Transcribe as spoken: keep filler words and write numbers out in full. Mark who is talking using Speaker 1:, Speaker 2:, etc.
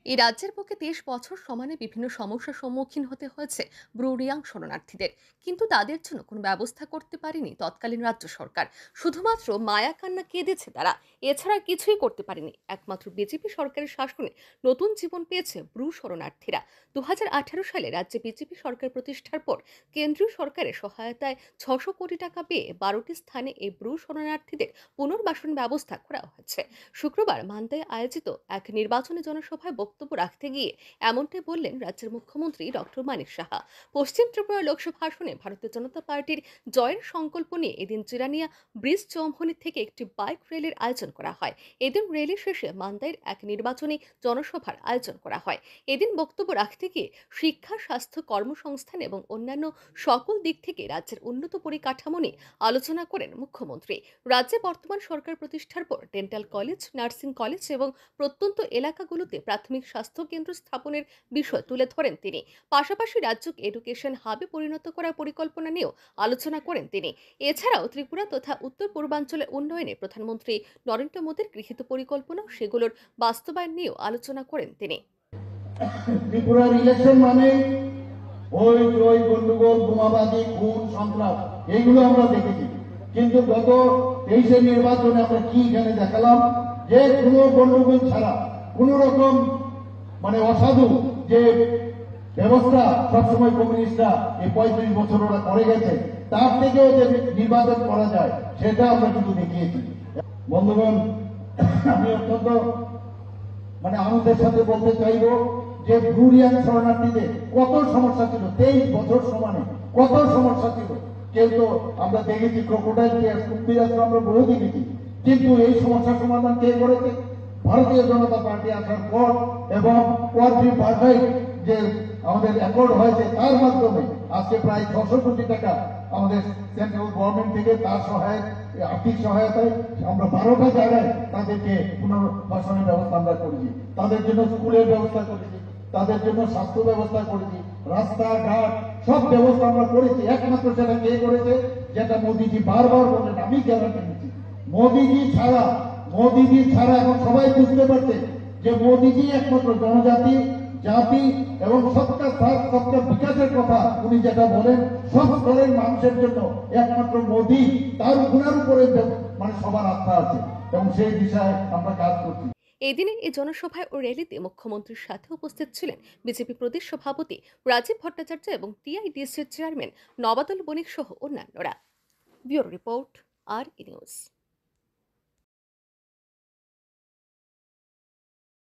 Speaker 1: এই রাজ্যের পক্ষে তেইশ বছর সমানে বিভিন্ন সমস্যার সম্মুখীন হতে হয়েছে ব্রুরিয়াং শরণার্থীদের, কিন্তু তাদের জন্য কোনো ব্যবস্থা করতে পারেনি তৎকালীন রাজ্য সরকার। শুধুমাত্র মায়া কান্না কেঁদেছে তারা, এছাড়া কিছুই করতে পারেনি। একমাত্র বিজেপি সরকারের শাসনে নতুন জীবন পেয়েছে ব্রু শরণার্থীরা। দু হাজার আঠারো সালে রাজ্যে বিজেপি সরকার প্রতিষ্ঠার পর কেন্দ্রীয় সরকারের সহায়তায় ছশো কোটি টাকা পেয়ে বারোটি স্থানে এই ব্রু শরণার্থীদের পুনর্বাসন ব্যবস্থা করা হয়েছে। শুক্রবার মান্দায় আয়োজিত এক নির্বাচনী জনসভায় বক্তব্য রাখতে গিয়ে এমনটাই বললেন রাজ্যের মুখ্যমন্ত্রী ডক্টর মানিক সাহা। পশ্চিম ত্রিপুরা লোকসভা আসনে ভারতীয় জনতা পার্টির জয়ের সংকল্প নিয়ে এদিন চিরানিয়া ব্রিজ চৌমুহনী থেকে একটি বাইক র্যালির আয়োজন করা হয়। এদিন র্যালি শেষে মান্দাইয়ের এক নির্বাচনী জনসভার আয়োজন করা হয়। এদিন বক্তব্য রাখতে গিয়ে শিক্ষা, স্বাস্থ্য, কর্মসংস্থান এবং অন্যান্য সকল দিক থেকে রাজ্যের উন্নত পরিকাঠামো নিয়ে আলোচনা করেন মুখ্যমন্ত্রী। রাজ্যে বর্তমান সরকার প্রতিষ্ঠার পর ডেন্টাল কলেজ, নার্সিং কলেজ এবং প্রত্যন্ত এলাকাগুলোতে প্রাথমিক স্বাস্থ্য কেন্দ্র স্থাপনের বিষয় তুলে ধরেন তিনি। পাশাপাশি রাজ্যকে এডুকেশন হাবে পরিণত করার পরিকল্পনা নিয়েও আলোচনা করেন তিনি। এছাড়াও ত্রিপুরা তথা উত্তর পূর্বাঞ্চলের উন্নয়নে প্রধানমন্ত্রী নরেন্দ্র মোদীর গৃহীত পরিকল্পনা, সেগুলোর বাস্তবায়ন নিয়েও আলোচনা করেন তিনি।
Speaker 2: ত্রিপুরার ইলেকশন মানে ওই ওই গন্ডগোল, বোমাবাজি, খুন, সন্ত্রাস এইগুলো আমরা দেখেছি। কিন্তু গত তেইশে নির্বাচনে আমরা কি এখানে দেখালাম যে কোনো গন্ডগোল ছাড়া কোন রকম মানে অসাধু যে ব্যবস্থা সবসময় কমিউনিস্টরা এই পঁয়ত্রিশ বছর ওরা করে গেছে, তার থেকেও যে নির্বাচন করা যায় সেটা আমরা কিন্তু দেখিয়েছি। বন্ধুগণ, আমি অত্যন্ত মানে আনন্দের সাথে বলতে চাইব যে ব্রুরিয়াং শরণার্থীদের কত সমস্যা ছিল, তেইশ বছর সমানে কত সমস্যা ছিল। কেউ তো আমরা দেখেছি ক্রোকোডাইল কেয়ার, কুম্ভীরাজ আমরা বহু দেখেছি, কিন্তু এই সমস্যার সমাধান কে করেছে? ভারতীয় জনতা পার্টি আসার পর এবং কোয়াড্রি পার্টাইট যে আমাদের অ্যাকর্ড হয়েছে তার মাধ্যমে আজকে প্রায় ছশো কোটি টাকা আমাদের সেন্ট্রাল গভর্নমেন্ট থেকে তার সহায়ক আর্থিক সহায়তায় আমরা বারোটা জায়গায় তাদেরকে পুনর্বাসনের ব্যবস্থা আমরা করেছি, তাদের জন্য স্কুলের ব্যবস্থা করেছি, তাদের জন্য স্বাস্থ্য ব্যবস্থা করেছি, রাস্তাঘাট সব ব্যবস্থা আমরা করেছি। একমাত্র সেটা কে করেছে? যেটা মোদীজি বারবার বলেন, আমি গ্যারান্টি নিচ্ছি মোদীজি ছাড়া মোদীজি ছাড়া এখন সবাই বুঝতে পারছে যে মোদীজি একমাত্র জনজাতি, জাতি এবং সবটা সাথ সবটা বিকাশের কথা উনি যেটা বলেন সব স্তরের মানুষের জন্য একমাত্র মোদী, তার গুণের উপরে মানে সবার আস্থা আছে এবং সেই বিষয়ে আমরা কাজ করছি।
Speaker 1: এদিনের এই জনসভায় ও র্যালিতে মুখ্যমন্ত্রীর সাথে উপস্থিত ছিলেন বিজেপি প্রদেশ সভাপতি রাজীব ভট্টাচার্য এবং টিআইডিসির চেয়ারম্যান নবাদল বণিক সহ অন্যান্যরা। Bureau report, R E news.